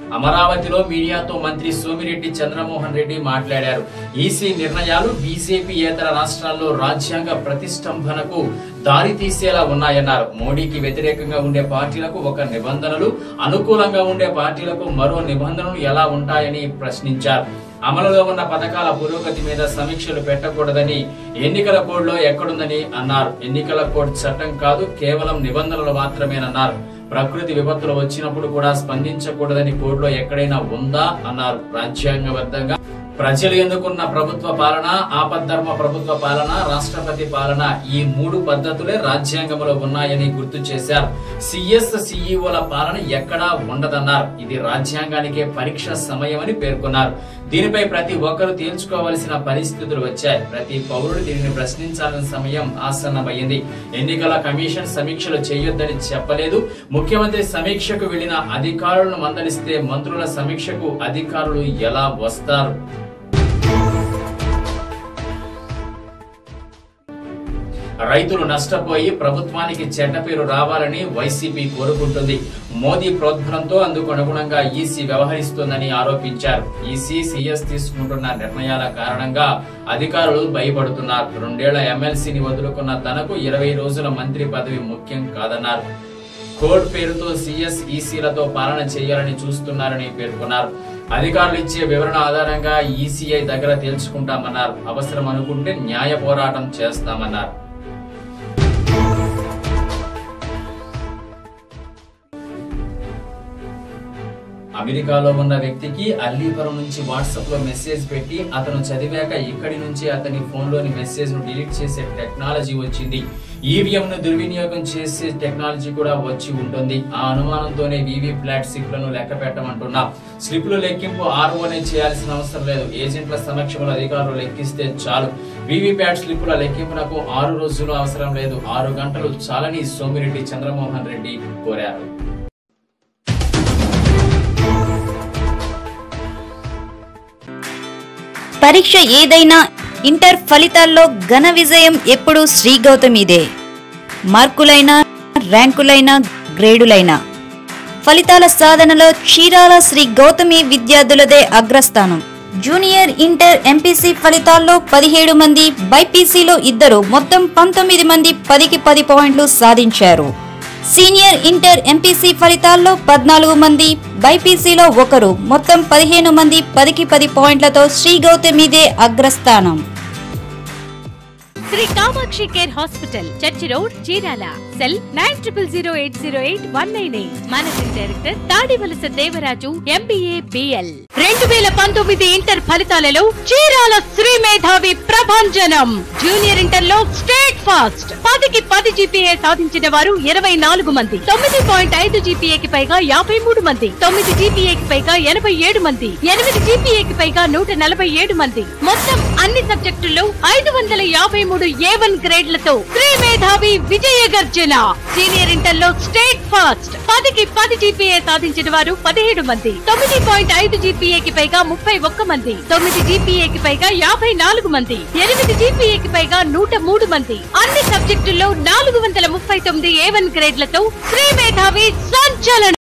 అమరావతిలో మీడియాతో మంత్రి సోమిరెడ్డి చంద్రమోహన్ రెడ్డి మాట్లాడారు. ఈసీ నిర్ణయాలు బీజేపీయేతర రాష్ట్రాల్లో రాజ్యాంగ ప్రతిష్టంభనకు దారి తీసేలా ఉన్నాయన్నారు. మోడీకి వ్యతిరేకంగా ఉండే పార్టీలకు ఒక నిబంధనలు, అనుకూలంగా ఉండే పార్టీలకు మరో నిబంధనలు ఎలా ఉంటాయని ప్రశ్నించారు. అమలులో ఉన్న పథకాల పురోగతి మీద సమీక్షలు పెట్టకూడదని ఎన్నికల కోడ్లో ఎక్కడుందని అన్నారు. ఎన్నికల కోడ్ చట్టం కాదు, కేవలం నిబంధనలు మాత్రమేనన్నారు. ప్రకృతి విపత్తులు వచ్చినప్పుడు కూడా స్పందించకూడదని కోడ్లో ఎక్కడైనా ఉందా అన్నారు. రాజ్యాంగబద్ధంగా ప్రజలు ఎన్నుకున్న ప్రభుత్వ పాలన, ఆపద్ధర్మ ప్రభుత్వ పాలన, రాష్ట్రపతి పాలన, ఈ 3 పద్ధతులే రాజ్యాంగంలో ఉన్నాయని గుర్తు చేశారు. సిఎస్, సిఇఓల పాలన ఎక్కడా ఉండదన్నారు. ఇది రాజ్యాంగానికే పరీక్ష సమయమని పేర్కొన్నారు. దీనిపై ప్రతి ఒక్కరూ తేల్చుకోవాల్సిన పరిస్థితులు వచ్చాయి. ప్రతి పౌరుడు దీనిని ప్రశ్నించాల్సిన సమయం ఆసన్నమైంది. ఎన్నికల కమిషన్ సమీక్షలు చేయొద్దని చెప్పలేదు. ముఖ్యమంత్రి సమీక్షకు వెళ్లిన అధికారులను మందలిస్తే మంత్రుల సమీక్షకు అధికారులు ఎలా వస్తారు? రైతులు నష్టపోయి ప్రభుత్వానికి చెడ్డ పేరు రావాలని వైసీపీ కోరుకుంటుంది. మోదీ ప్రోద్బలంతో అందుకు అనుగుణంగా ఈసీ వ్యవహరిస్తోందని ఆరోపించారు. ఈసీ, సిఎస్ తీసుకుంటున్న నిర్ణయాల కారణంగా అధికారులు భయపడుతున్నారు. 2 ఏళ్ల ఎమ్మెల్సీని వదులుకున్న తనకు 20 రోజుల మంత్రి పదవి ముఖ్యం కాదన్నారు. కోడ్ పేరుతో సిఎస్, ఈసీలతో పాలన చేయాలని చూస్తున్నారని పేర్కొన్నారు. అధికారులు ఇచ్చే వివరణ ఆధారంగా ఈసీఐ దగ్గర తేల్చుకుంటామన్నారు. అవసరం అనుకుంటే న్యాయ పోరాటం చేస్తామన్నారు. అమెరికాలో ఉన్న వ్యక్తికి అల్లీపురం నుంచి వాట్సాప్ లో మెసేజ్ పెట్టి అతను చదివాక ఇక్కడి నుంచి అతని ఫోన్ లోని మెసేజ్ ను డిలీట్ చేసే టెక్నాలజీ వచ్చింది. ఈవీఎం ను దుర్వినియోగం చేసే టెక్నాలజీ కూడా వచ్చి ఉంటుంది. ఆ అనుమానంతోనే వీవీ ఫ్లాట్ స్లిప్లను లెక్క పెట్టమంటున్నా. స్లిప్లు లెక్కింపు ఆర్ఓనే చేయాల్సిన అవసరం లేదు. ఏజెంట్ల సమక్షంలో అధికారులు లెక్కిస్తే చాలు. వీవీప్యాట్ స్లిప్పుల లెక్కింపునకు 6 రోజులు అవసరం లేదు, 6 గంటలు చాలని సోమిరెడ్డి చంద్రమోహన్ రెడ్డి కోరారు. పరీక్ష ఏదైనా ఇంటర్ ఫలితాల్లో ఘన విజయం ఎప్పుడూ శ్రీ గౌతమిదే. మార్కులైనా, ర్యాంకులైనా, గ్రేడులైనా ఫలితాల సాధనలో చీరాల శ్రీ గౌతమి విద్యార్థులదే అగ్రస్థానం. జూనియర్ ఇంటర్ ఎంపీసీ ఫలితాల్లో 17 మంది, బైపీసీలో 2, మొత్తం 19 మంది 10కి 10 పాయింట్లు సాధించారు. సీనియర్ ఇంటర్ ఎంపీసీ ఫలితాల్లో 14 మంది, బైపీసీలో 1, మొత్తం 15 మంది 10కి 10 పాయింట్లతో శ్రీ గౌతమిదే అగ్రస్థానం. Sri Kamakshi care hospital, church road, Chirala. Cell 9008081988. Managing director Tadivalasa Devaraju, MBA, BL. 2019 inter ఫలితాలలో చీరాల శ్రీ మేధావి ప్రభంజనం. జూనియర్ ఇంటర్ లో స్టేట్ ఫాస్ట్ 10కి 10 జీపీఏ సాధించిన వారు 24 మంది, 9.5 జీపీఏకి పైగా 53 మంది, 9 జీపీఏకి పైగా 87 మంది, 8 జీపీఏకి పైగా 147 మంది. మొత్తం అన్ని సబ్జెక్టుల్లో 553 A1 గ్రేడ్లతో శ్రీ మేధావి విజయ గర్జన. సీనియర్ ఇంటర్ లో స్టేట్ ఫాస్ట్ 10కి 10 జీపీఏ సాధించిన వారు 17 మంది, 9.5 జీపీఏకి పైగా 31 మంది, 9 జీపీఏకి పైగా 54 మంది, 8 జీపీఏకి పైగా 103 మంది. అన్ని సబ్జెక్టుల్లో 439 A1 గ్రేడ్లతో శ్రీ మేధావి సంచలనం.